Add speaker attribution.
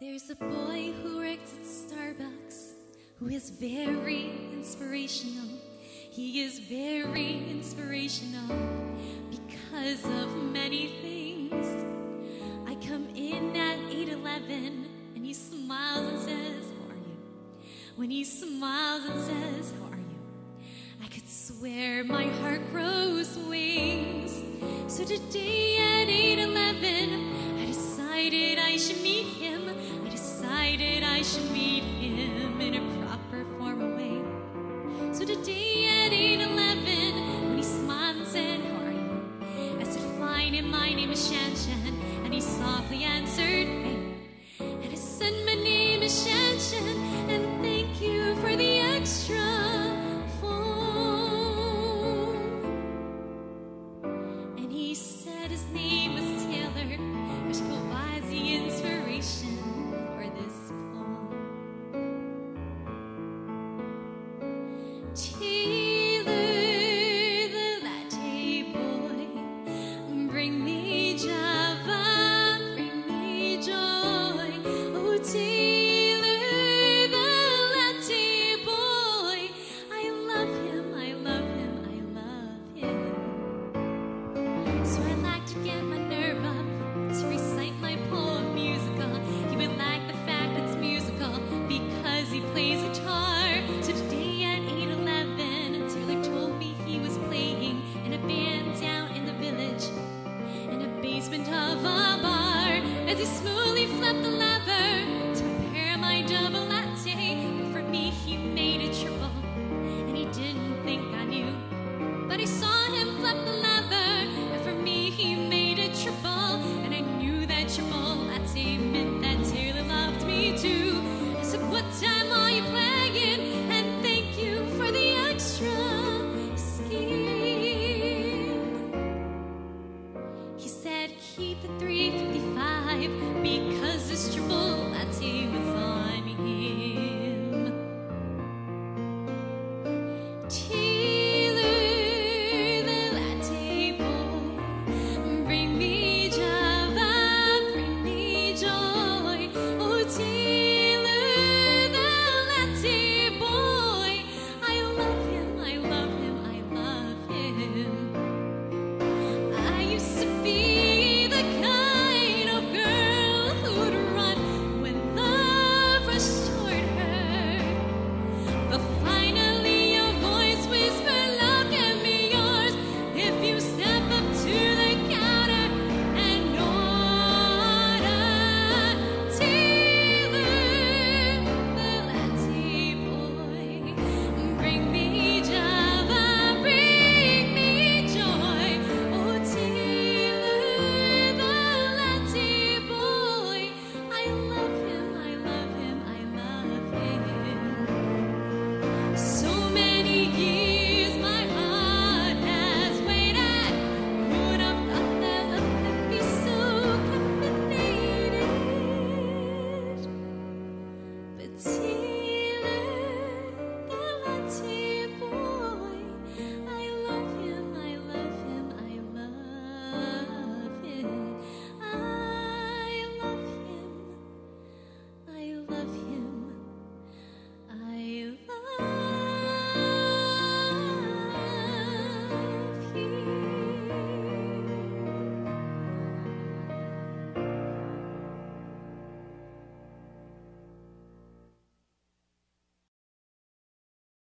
Speaker 1: There's a boy who works at Starbucks who is very inspirational. He is very inspirational because of many things. I come in at 8:11 and he smiles and says, "How are you?" When he smiles and says, "How are you?" I could swear my heart grows wings. So today at 8:11, I decided I should meet him. I decided I should meet him in a proper formal way. So today at 8:11, when he smiled and said, "How are you?" I said, "Fine, and my name is Shan Shan." And he softly answered, "Hey." And I said, "My name is Shan Shan, and thank you for the extra phone." And he said his name was Taylor, which provides the inspiration for this poem. Taylor, the latte boy, bring me Java, bring me joy. Oh, Taylor, the latte boy, I love him, I love him, I love him. So I like to get my nerve up to recite my poem musical. He would like the fact it's musical because he plays guitar. So today at 8:11, Taylor told me he was playing in a band down in the village, in a basement of a bar, as he smoothly flipped the lever to prepare my double latte. But for me, he made it triple, and he didn't think I knew. But I saw him flip the lever, and for me, he made it triple, and I knew that triple latte meant that Taylor loved me too. I said, "What time are you playing? And thank you for the extra scheme." He said, "Keep the 3:55.